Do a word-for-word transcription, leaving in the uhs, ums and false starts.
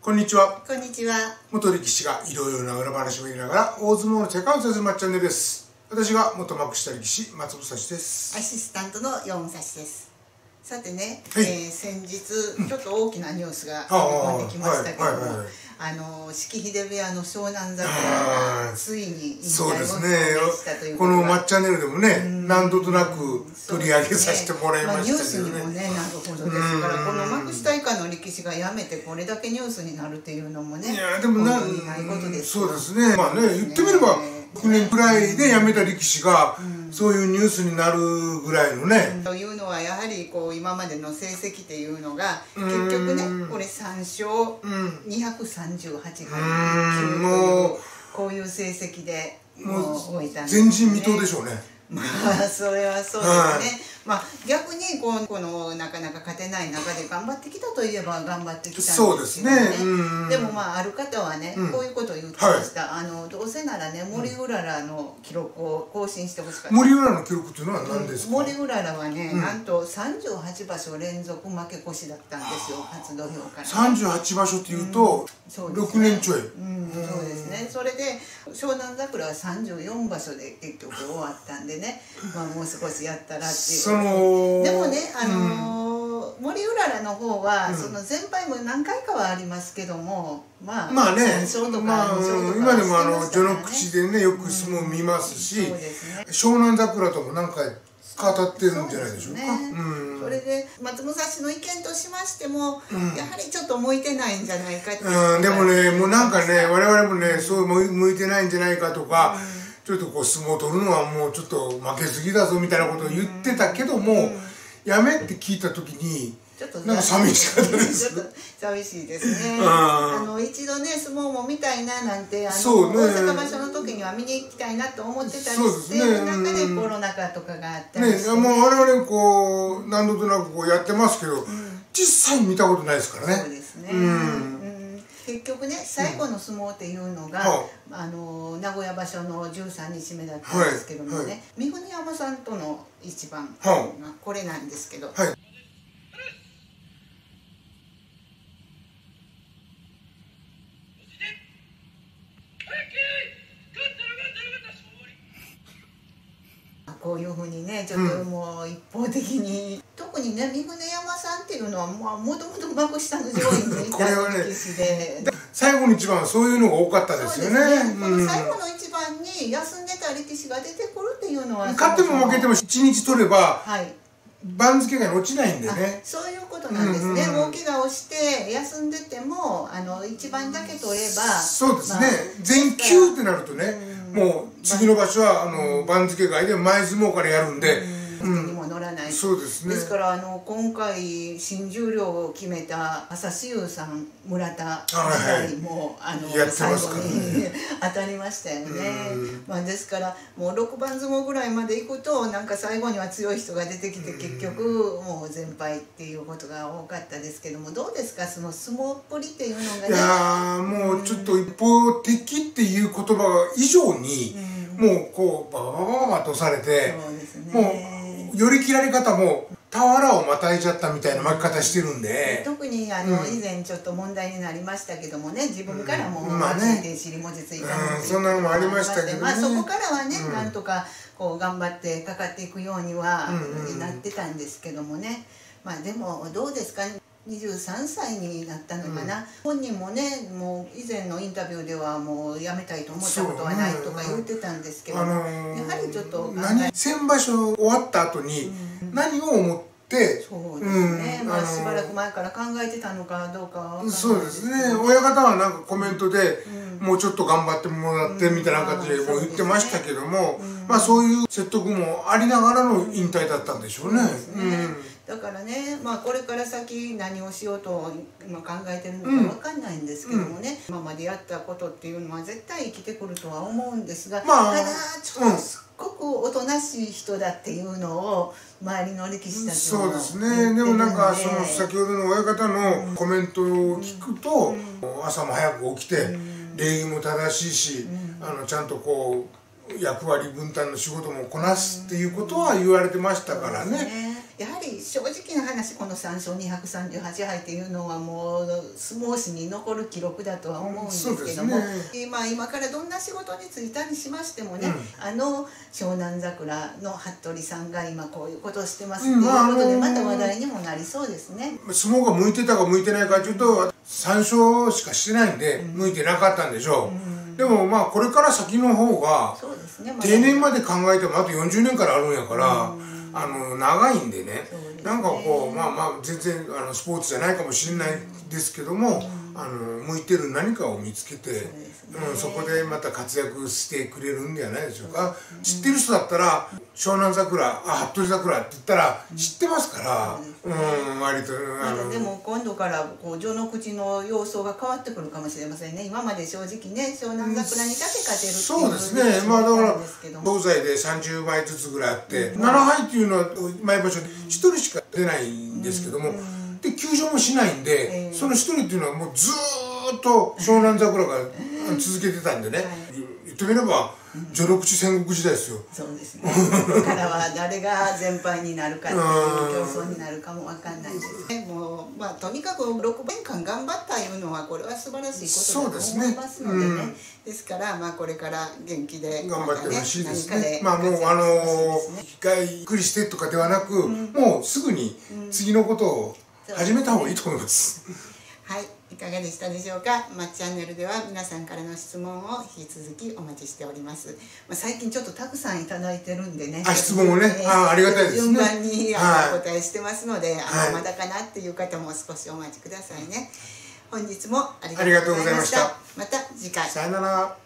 こんにちは。 こんにちは。 元力士がいろいろな裏話を言いながら大相撲の世界を伝えるまっチャンネルです。私が元幕下力士松武蔵です。 アシスタントの四武蔵です。さてね、 はい、 えー、先日ちょっと大きなニュースが飛んできましたけども、あの式秀部屋の湘南桜がついに引退を表明したということが、 このまっチャンネルでもね、何度となく取り上げさせてもらいましたけどね。 ニュースにもね、なるほどですから、この幕下以下の力士が辞めてこれだけニュースになるっていうのもね、 いやでもな、 本当にないことですそうですね。まあね、言ってみればきゅうねんくらいで辞めた力士がそういうニュースになるぐらいのね。 というのはやはりこう今までの成績っていうのが結局ね、これさんしょうにひゃくさんじゅうはちはいきゅうというこういう成績でもう終えたんですね。 前人未到でしょうね。 まあそれはそうですね。まあ逆にこのこのなかなか勝てない中で頑張ってきたといえば頑張ってきたんですけどね。 そうですね。 でもまあある方はね、こういうことを言ってました。あのどうせならね、森うららの記録を更新してほしかった。 森うららの記録っていうのは何ですか？ 森うららはね、なんとさんじゅうはちばしょ連続負け越しだったんですよ、初土俵から。 さんじゅうはちばしょっていうとろくねんちょい。 うん、そうですね。それで湘南桜はさんじゅうよんばしょで結局終わったんでね、まあもう少しやったらっていう。 そのでもね、あの森うららの方はその全敗も何回かはありますけども、まあまあね、 まあ今でもあの序の口でねよく相撲見ますし、湘南桜とも何回か当たってるんじゃないでしょうか。 それで松武蔵の意見としましても、やはりちょっと向いてないんじゃないかっていう。 でもね、もうなんかね、我々もね、そう向いてないんじゃないかとか、ちょっとこう相撲を取るのはもうちょっと負けすぎだぞみたいなことを言ってたけども、やめって聞いた時になんか寂しかったです。 ちょっと寂しいですね。あの一度ね相撲も見たいななんて、あの大阪場所の時には見に行きたいなと思ってたりしてる中でコロナ禍とかがあったりしてね。 もう我々こう何度となくこうやってますけど、実際見たことないですからね。 そうですね。結局ね、最後の相撲っていうのが、うん、あの名古屋場所のじゅうさんにちめだったんですけどもね、はいはい、三国山さんとの一番がこれなんですけど、はい、こういうふうにね、ちょっともう一方的に、うん、特にね、三国山さんっていうのはもともと幕下の上位にいた力士で、ね、 最後の一番はそういうのが多かったですよね。 この最後の一番に休んでた力士が出てくるっていうのは、 勝っても負けてもいちにち取れば、はい、番付が落ちないんでね。 そういうことなんですね。大怪我をして休んでてもあの一番だけ取れば、 そうですね。全休ってなるとね、もう次の場所はあの番付外で前相撲からやるんで。 にも乗らない。 そうですね。 ですからあの今回新十両を決めた朝志雄さん、村田時代もあの最後に当たりましたよね。まあですからもうろくばん相撲ぐらいまでいくとなんか最後には強い人が出てきて結局もう全敗っていうことが多かったですけども、どうですか、その相撲っぷりっていうのがね。 いやもうちょっと一方的っていう言葉以上にもうこうバババババとされて、もう寄り切られ方も俵をまたいちゃったみたいな巻き方してるんで、 特にあの、うん、以前ちょっと問題になりましたけどもね、自分からもうまねで尻文字ついたのそんなのもありましたけどね、 まあそこからはね、うん、なんとかこう頑張ってかかっていくようにはなってたんですけどもね。まあでもどうですかね、にじゅうさんさいになったのかな、うん、本人もね、もう以前のインタビューではもう辞めたいと思ったことはないとか言ってたんですけど、あのー、やはりちょっと何先場所終わった後に何を思って、 そうですね、うん、まあしばらく前から考えてたのかどうかは分からないですけど、 そうですね、親方はなんかコメントで、うん、もうちょっと頑張ってもらってみたいな感じでもう言ってましたけども、うん、まあそういう説得もありながらの引退だったんでしょうね。 だからね、まあ、これから先何をしようと今考えてるのか分かんないんですけどもね、うん、今までやったことっていうのは絶対生きてくるとは思うんですが、まあ、ただちょっとすっごくおとなしい人だっていうのを周りの力士たちもそうですね。でもなんかその先ほどの親方のコメントを聞くと、うん、朝も早く起きて、うん、礼儀も正しいし、うん、あのちゃんとこう役割分担の仕事もこなすっていうことは言われてましたからね。 やはり正直な話このさん勝にひゃくさんじゅうはちはいっていうのはもう相撲史に残る記録だとは思うんですけども、ね、まあ、今からどんな仕事に就いたにしましてもね、うん、あの湘南桜の服部さんが今こういうことをしてますっていうことでまた話題にもなりそうですね。 相撲が向いてたか向いてないかというとさん勝しかしてないんで向いてなかったんでしょう、うん、でもまあこれから先の方が定年まで考えてもあとよんじゅうねんからあるんやから、うん、あの長いんでね、なんかこうまあまあ全然あのスポーツじゃないかもしれないですけども、うん、あの向いてる何かを見つけて そ,、ねうん、そこでまた活躍してくれるんじゃないでしょうか、うん、知ってる人だったら湘南桜、あ、服部桜って言ったら知ってますから、うん、割とあのでも今度からこう序の口の様相が変わってくるかもしれませんね。今まで正直ね湘南桜にだけ勝てるっていうそうですね。まあだから東西でさんじゅうばいずつぐらいあって、うん、ななはいっていうのは毎場所でひとりしか出ないんですけども、うん、で休場もしないんで、えー、そのひとりっていうのはもうずーっと湘南桜が続けてたんでね、はい、言ってみれば序の口戦国時代ですよ。 そうですね。これからは誰が全敗になるかっていう競争になるかもわかんないですね。もうまあとにかくろくねんかん頑張ったいうのはこれは素晴らしいことだと思いますのでね。ですね、うん、ですからまあこれから元気で頑張ってほしいですね。まあもうあの一回ゆっくりしてとかではなく、うん、もうすぐに次のことを始めた方がいいと思います。 はい、いかがでしたでしょうか。まあ、チャンネルでは皆さんからの質問を引き続きお待ちしております。まあ、最近ちょっとたくさんいただいてるんでね。 あ、質問をね、えー、あ、ありがたいですね。 順番にあのお答えしてますので、はい、あのまだかなっていう方も少しお待ちくださいね。本日もありがとうございました。また次回。 さよなら。